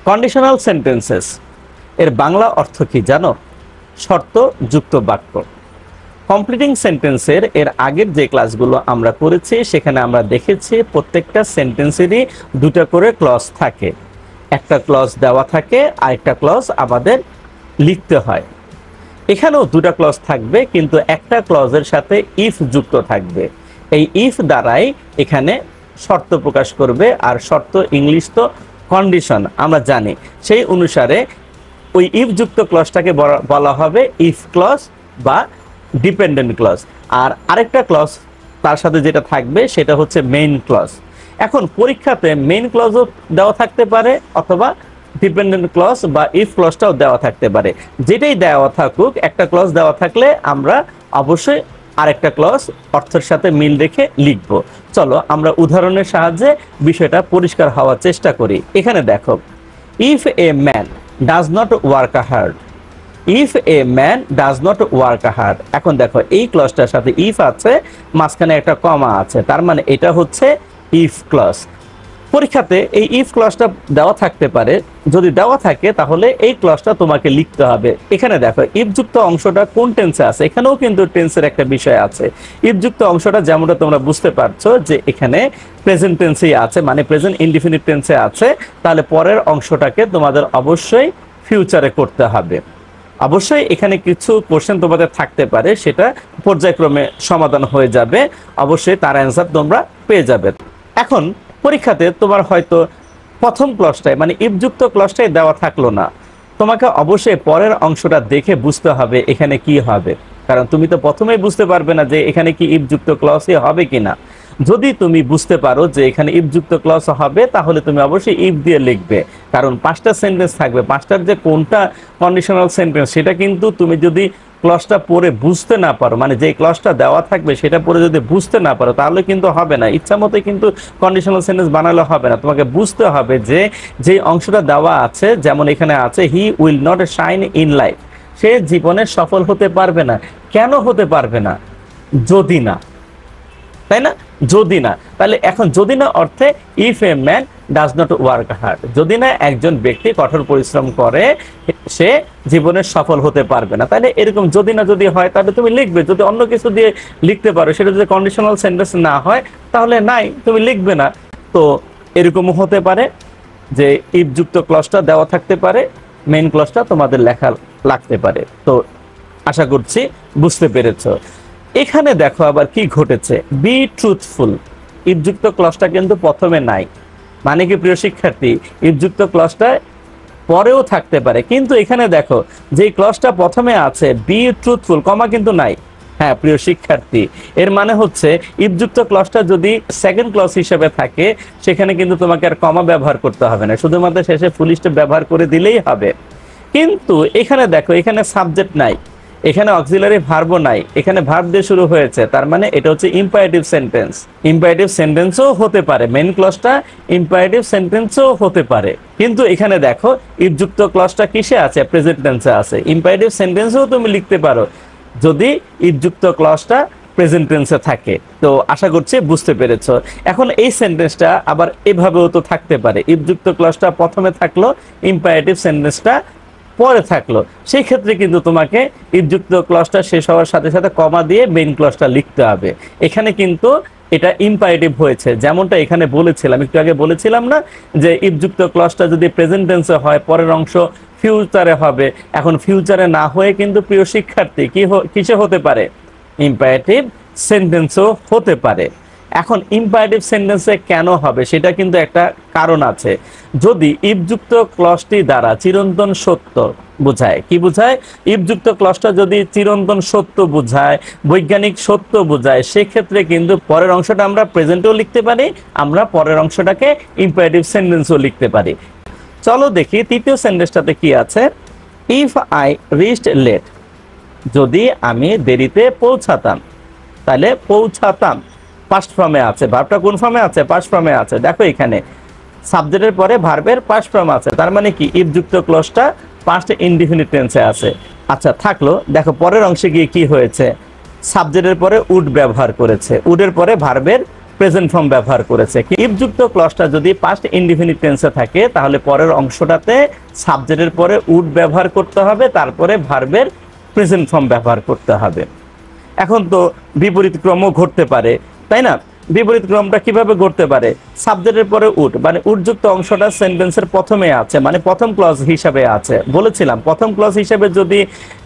Conditional sentences এর বাংলা অর্থ কি জানো? শর্ত যুক্ত বাক্য। কমপ্লিটিং সেন্টেন্সের এর আগের যে ক্লাসগুলো আমরা করেছি সেখানে আমরা দেখেছি প্রত্যেকটা সেন্টেন্সেরই দুটো করে ক্লজ থাকে, একটা ক্লজ দেওয়া থাকে আর একটা ক্লজ আমাদের লিখতে হয়। এখানেও দুটো ক্লজ থাকবে, কিন্তু একটা ক্লজের সাথে ইফ যুক্ত থাকবে। এই ইফ দ্বারাই এখানে শর্ত প্রকাশ করবে, আর শর্ত ইংলিশ তো কন্ডিশন আমরা জানি, সেই অনুসারে ওই ইফ যুক্ত ক্লজটাকে বলা হবে ইফ ক্লজ বা ডিপেন্ডেন্ট ক্লজ। আর আরেকটা ক্লজ তার সাথে যেটা থাকবে সেটা হচ্ছে মেইন ক্লজ। এখন পরীক্ষাতে মেইন ক্লজও দেওয়া থাকতে পারে অথবা ডিপেন্ডেন্ট ক্লজ বা ইফ ক্লজটাও দেওয়া থাকতে পারে। যেটাই দেওয়া থাকুক, একটা ক্লজ দেওয়া থাকলে আমরা অবশ্যই আরেকটা ক্লজ অর্থের সাথে মিল রেখে লিখব। চলো আমরা উদাহরণের সাহায্যে বিষয়টা পরিষ্কার হওয়ার চেষ্টা করি। এখানে দেখো, if a man does not work hard, if a man does not work hard. এখন দেখো এই ক্লজটার সাথে ইফ আছে, মাঝখানে একটা কমা আছে, তার মানে এটা হচ্ছে ইফ ক্লজ। পরীক্ষাতে এই ইফ ক্লজটা দেওয়া থাকতে পারে, যদি দেওয়া থাকে তাহলে এই ক্লজটা তোমাকে লিখতে হবে। এখানে দেখো ইফ যুক্ত অংশটা কোন টেন্সে আছে, এখানেও কিন্তু টেন্সের একটা বিষয় আছে। ইফ যুক্ত অংশটা যেমনটা তোমরা বুঝতে পারছো যে এখানে প্রেজেন্ট টেন্সেই আছে, মানে প্রেজেন্ট ইনডিফিনিট টেন্সে আছে, তাহলে পরের অংশটাকে তোমাদের অবশ্যই ফিউচারে করতে হবে। অবশ্যই এখানে কিছু কোশ্চেন তোমাদের থাকতে পারে, সেটা পর্যায়ক্রমে সমাধান হয়ে যাবে, অবশ্যই তার অ্যান্সার তোমরা পেয়ে যাবে। এখন পরীক্ষাতে তোমার হয়তো প্রথম ক্লজটাই মানে ইফযুক্ত ক্লজটাই দেওয়া থাকলো না, তোমাকে অবশ্যই পরের অংশটা দেখে বুঝতে হবে এখানে কি হবে, কারণ তুমি তো প্রথমেই বুঝতে পারবে না যে এখানে কি ইফযুক্ত ক্লজই হবে কিনা। যদি তুমি বুঝতে পারো যে এখানে ইফযুক্ত ক্লজ হবে, তাহলে তুমি অবশ্যই ইফ দিয়ে লিখবে, কারণ পাঁচটা সেন্টেন্স থাকবে, পাঁচটার যে কোনটা কন্ডিশনাল সেন্টেন্স সেটা কিন্তু তুমি যদি ক্লজটা পড়ে বুঝতে না পারো, মানে যে ক্লজটা দেওয়া থাকবে সেটা পড়ে যদি বুঝতে না পারো তাহলে কিন্তু হবে না, ইচ্ছা মতো কিন্তু কন্ডিশনাল সেন্টেন্স বানালে হবে না। তোমাকে বুঝতে হবে যে যে অংশটা দেওয়া আছে, যেমন এখানে আছে he will not shine in life, সে জীবনে সফল হতে পারবে না। কেন হতে পারবে না? যদি না, তাই না? যদি না, তাহলে এখন যদি না অর্থে if a man does not work hard, যদি না একজন ব্যক্তি কঠোর পরিশ্রম করে সে জীবনে সফল হতে পারবে না। তাহলে এরকম যদি না যদি হয় তাহলে তুমি লিখবে, যদি অন্য কিছু দিয়ে লিখতে পারো, সেটা যদি কন্ডিশনাল সেন্টেন্স না হয় তাহলে নাই, তুমি লিখবে না। তো এরকমও হতে পারে যে ইফ যুক্ত ক্লজটা দেওয়া থাকতে পারে, মেইন ক্লজটা তোমাদের লেখা লাগতে পারে। তো আশা করছি বুঝতে পেরেছো। এখানে দেখো আবার কি ঘটেছে, বি ট্রুথফুল, ইফযুক্ত ক্লজটা কিন্তু প্রথমে নাই, মানে কি প্রিয় শিক্ষার্থী, ইফযুক্ত ক্লজটা পরেও থাকতে পারে, কিন্তু এখানে দেখো যে ক্লজটা প্রথমে আছে বি ট্রুথফুল, কমা কিন্তু নাই। হ্যাঁ প্রিয় শিক্ষার্থী, এর মানে হচ্ছে ইফযুক্ত ক্লজটা যদি সেকেন্ড ক্লজ হিসেবে থাকে সেখানে কিন্তু তোমাকে আর কমা ব্যবহার করতে হবে না, শুধুমাত্র শেষে ফুল স্টপ ব্যবহার করে দিলেই হবে। কিন্তু এখানে দেখো এখানে সাবজেক্ট নাই, এখানে অক্সিলারি ভার্বও নাই, এখানে ভার্ব দিয়ে শুরু হয়েছে, তার মানে এটা হচ্ছে ইম্পারেটিভ সেন্টেন্স। ইম্পারেটিভ সেন্টেন্সও হতে পারে, মেইন ক্লজটা ইম্পারেটিভ সেন্টেন্সও হতে পারে। কিন্তু এখানে দেখো ইফযুক্ত ক্লজটা কিসে আছে? প্রেজেন্ট টেন্সে আছে। ইম্পারেটিভ সেন্টেন্সও তুমি লিখতে পারো যদি ইফযুক্ত ক্লজটা প্রেজেন্ট টেন্সে থাকে। তো আশা করছি বুঝতে পেরেছো। এখন এই সেন্টেন্সটা আবার এভাবেও তো থাকতে পারে, ইফযুক্ত ক্লজটা প্রথমে থাকলো, ইম্পারেটিভ সেন্টেন্সটা পরে থাকলো, সেই ক্ষেত্রে কিন্তু তোমাকে ইফযুক্ত ক্লজটা শেষ হওয়ার সাথে সাথে কমা দিয়ে মেইন ক্লজটা লিখতে হবে। এখানে কিন্তু এটা ইম্পারেটিভ হয়েছে, যেমনটা এখানে বলেছিলাম, একটু আগে বলেছিলাম না যে ইফযুক্ত ক্লজটা যদি প্রেজেন্ট টেন্সে হয় পরের অংশ ফিউচারে হবে। এখন ফিউচারে না হয়ে কিন্তু প্রিয় শিক্ষার্থী কিসে হতে পারে? ইম্পারেটিভ সেন্টেন্সও হতে পারে। এখন ইম্পারেটিভ সেন্টেন্সে কেন হবে সেটা কিন্তু একটা কারণ আছে। যদি ইফযুক্ত ক্লজটি দ্বারা চিরন্তন সত্য বোঝায়, কি বোঝায়? ইফযুক্ত ক্লজটা যদি চিরন্তন সত্য বোঝায়, বৈজ্ঞানিক সত্য বোঝায়, সেক্ষেত্রে কিন্তু পরের অংশটা আমরা প্রেজেন্টেও লিখতে পারি, আমরা পরের অংশটাকে ইম্পারেটিভ সেন্টেন্সও লিখতে পারি। চলো দেখি তৃতীয় সেন্টেন্সটাতে কি আছে। ইফ আই রিচড লেট, যদি আমি দেরিতে পৌঁছাতাম, তাহলে পৌঁছাতাম পাস্ট ফর্মে আছে, ভার্বটা কোন ফর্মে আছে? পাস্ট ফর্মে আছে। দেখো এখানে সাবজেক্টের পরে ভার্বের পাস্ট ফর্ম আছে, তার মানে কি ইফযুক্ত ক্লজটা পাস্ট ইনডিফিনিট টেন্সে আছে। আচ্ছা থাকলো, দেখো পরের অংশে গিয়ে কি হয়েছে, সাবজেক্টের পরে উড ব্যবহার করেছে, উডের পরে ভার্বের প্রেজেন্ট ফর্ম ব্যবহার করেছে। ইফ যুক্ত ক্লজটা যদি পাস্ট ইনডিফিনিট টেন্সে থাকে তাহলে পরের অংশটাতে সাবজেক্টের পরে উড ব্যবহার করতে হবে, তারপরে ভার্বের প্রেজেন্ট ফর্ম ব্যবহার করতে হবে। এখন তো বিপরীত ক্রমও ঘটতে পারে, তাই না? বিপরীত ক্রমটা কিভাবে ঘটতে পারে? সাবজেক্টের পরে উড, মানে উডযুক্ত অংশটা সেন্টেন্সের প্রথমে আছে, মানে প্রথম ক্লজ হিসাবে আছে। বলেছিলাম প্রথম ক্লজ হিসাবে যদি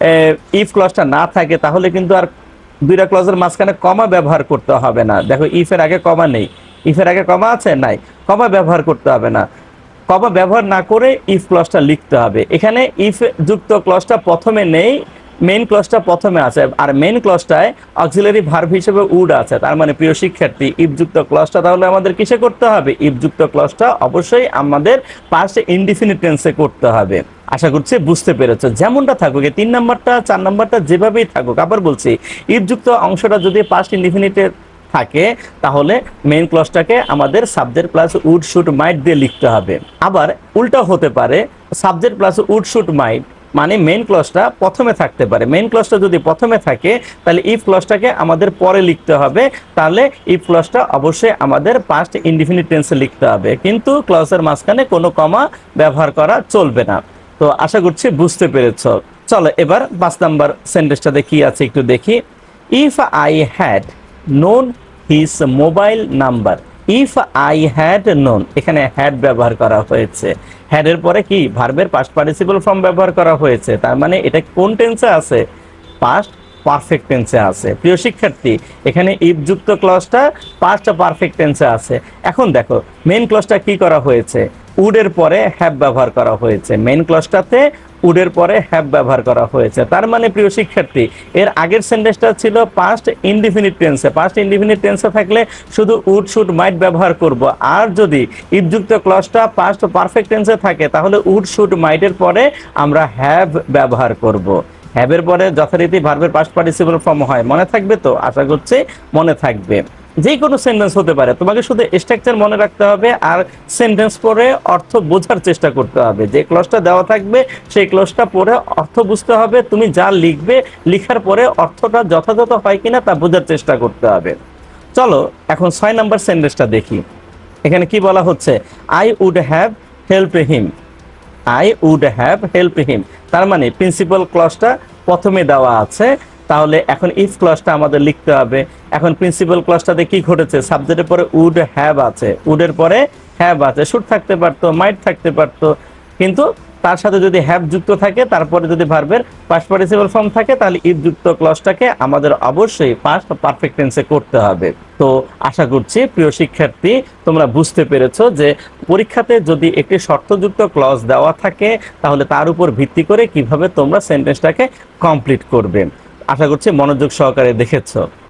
ইফ ক্লজটা না থাকে তাহলে কিন্তু আর দুইটা ক্লজের মাঝখানে কমা ব্যবহার করতে হবে না। দেখো ইফের আগে কমা নেই, ইফের আগে কমা আছে নাই, কমা ব্যবহার করতে হবে না। কমা ব্যবহার না করে ইফ ক্লজটা লিখতে হবে। এখানে ইফ যুক্ত ক্লজটা প্রথমে নেই, মেইন ক্লজটা প্রথমে আছে, আর মেইন ক্লজটায় অক্সিলারি ভার্ব হিসেবে উড আছে। তার মানে প্রিয় শিক্ষার্থী, ইফ যুক্ত ক্লজটা তাহলে আমাদের কিসে করতে হবে? ইফ যুক্ত ক্লজটা অবশ্যই আমাদের পাস্ট ইনডিফিনিট টেন্সে করতে হবে। আশা করছি বুঝতে পেরেছো। যেমনটা থাকুক, 3 নাম্বারটা 4 নাম্বারটা যেভাবেই থাকুক, আবার বলছি ইফ যুক্ত অংশটা যদি পাস্ট ইনডিফিনিটে থাকে তাহলে মেইন ক্লজটাকে আমাদের subject plus would should might দিয়ে লিখতে হবে। আবার উল্টা হতে পারে, subject plus would should might মানে মেইন ক্লজটা প্রথমে থাকতে পারে। মেইন ক্লজটা যদি প্রথমে থাকে তাহলে ইফ ক্লজটাকে আমাদের পরে লিখতে হবে, তাহলে ইফ ক্লজটা অবশ্যই আমাদের পাস্ট ইনডিফিনিট টেন্সে লিখতে হবে, কিন্তু ক্লজের মাঝখানে কোনো কমা ব্যবহার করা চলবে না। তো আশা করছি বুঝতে পেরেছ। চলো এবার 5 নাম্বার সেন্টেন্সটাতে কি আছে একটু দেখি। If I had known his mobile number. If I had known, এখানে হ্যাড ব্যবহার করা হয়েছে। হ্যাডের পরে কি ভার্বের পাস্ট পার্টিসিপল ফর্ম ব্যবহার করা হয়েছে। তার মানে এটা কোন টেন্সে আছে? পাস্ট পারফেক্ট টেন্সে আছে। প্রিয় শিক্ষার্থী, এখানে ইফ যুক্ত ক্লজটা পাস্ট পারফেক্ট টেন্সে আছে। এখন দেখো মেইন ক্লজটা কি করা হয়েছে? উডের পরে হ্যাভ ব্যবহার করা হয়েছে। মেইন ক্লজটাতে উডের পরে হ্যাভ ব্যবহার করা হয়েছে। তার মানে প্রিয় শিক্ষার্থী, এর আগের সেন্টেন্সটা ছিল পাস্ট ইনডিফিনিট টেন্সে। পাস্ট ইনডিফিনিট টেন্সে থাকলে শুধু উড শুড মাইট ব্যবহার করব। আর যদি ইফ যুক্ত ক্লজটা পাস্ট পারফেক্ট টেন্সে থাকে তাহলে উড শুড মাইটের পরে আমরা হ্যাভ ব্যবহার করব। হ্যাভের পরে যথারীতি ভার্বের পাস্ট পার্টিসিপল ফর্ম হয়। মনে থাকবে তো? আশা করছি মনে থাকবে। যে কোনো সেন্টেন্স হতে পারে, তোমাকে শুধু স্ট্রাকচার মনে রাখতে হবে আর সেন্টেন্স পড়ে অর্থ বোঝার চেষ্টা করতে হবে। যে ক্লজটা দেওয়া থাকবে সেই ক্লজটা পড়ে অর্থ বুঝতে হবে। তুমি যা লিখবে, লিখার পরে অর্থটা যথাযথ হয় কিনা তা বোঝার চেষ্টা করতে হবে। চলো এখন 6 নাম্বার সেন্টেন্সটা দেখি। এখানে কি বলা হচ্ছে? I would have helped him. I would have helped him, তার মানে প্রিন্সিপাল ক্লজটা প্রথমে দেওয়া আছে। তাহলে এখন ইফ ক্লজটা আমাদের লিখতে হবে। এখন প্রিন্সিপাল ক্লজটাতে কি ঘটেছে? সাবজেক্টের পরে উড হ্যাভ আছে, উডের পরে হ্যাভ আছে। শুড থাকতে পারতো, মাইট থাকতে পারতো, কিন্তু তার সাথে যদি হ্যাভ যুক্ত থাকে তারপরে যদি ভার্বের পাস্ট পার্টিসিপল ফর্ম থাকে তাহলে ইফ যুক্ত ক্লজটাকে আমাদের অবশ্যই পাস্ট পারফেক্ট টেন্সে করতে হবে। তো আশা করছি প্রিয় শিক্ষার্থী তোমরা বুঝতে পেরেছো যে পরীক্ষাতে যদি একটি শর্তযুক্ত ক্লজ দেওয়া থাকে তাহলে তার উপর ভিত্তি করে কিভাবে তোমরা সেন্টেন্সটাকে কমপ্লিট করবে। আশা করছি মনোযোগ সহকারে দেখেছো।